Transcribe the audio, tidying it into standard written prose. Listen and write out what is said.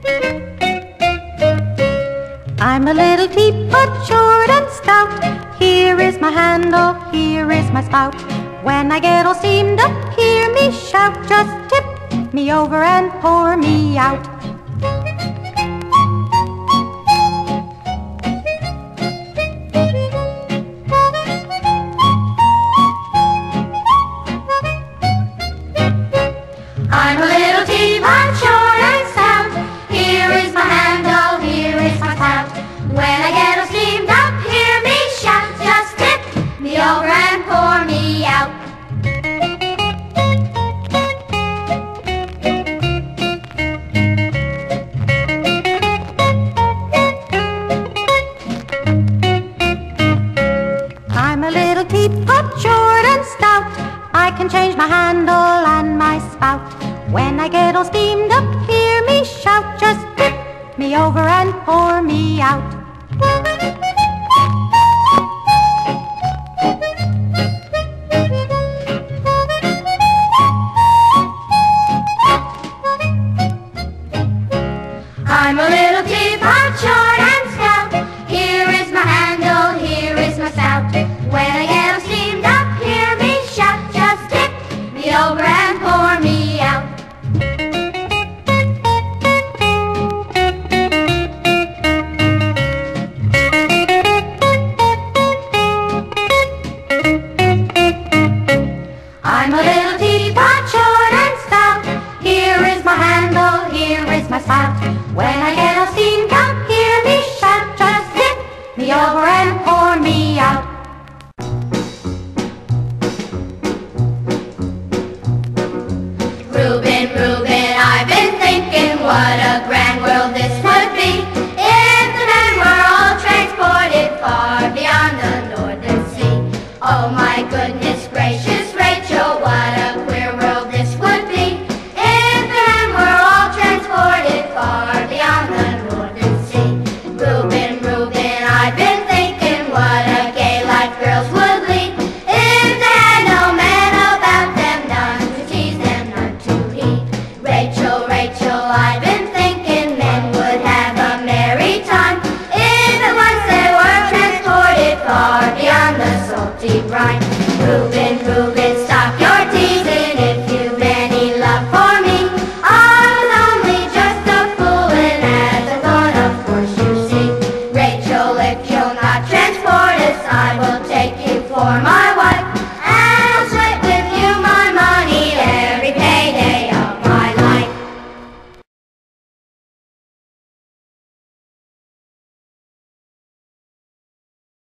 I'm a little teapot, short and stout. Here is my handle, here is my spout. When I get all steamed up, hear me shout. Just tip me over and pour me out. I'm a little teapot, short and stout. Here is my handle, here is my spout. When I get all steamed up, hear me shout. Just tip me over and pour me out. I'm a little teapot, short and stout. I can change my handle and my spout. When I get all steamed up, hear me shout. Just tip me over and pour me out. I'm a little teapot, short and stout. Here is my handle, here is my spout. When I get all steamed up, hear me shout. Just tip me over and pour me out. I'm a little teapot, short and stout. Here is my handle, here is my spout. When I get all steamed up, hear me shout. Just tip me over and pour me out. Reuben, Reuben, I've been thinking what a grand world this would be if the men were all transported far beyond the northern sea. Oh my goodness gracious, Rachel, what a queer world this would be if the men were all transported far beyond the northern sea. Reuben, Reuben, I've been thinking what a gay life girls would lead if they had no men about them, none to tease them, none to heed. Rachel, Rachel, I've been thinking men would have a merry time if at once they were transported far beyond the salty brine. Reuben, Reuben,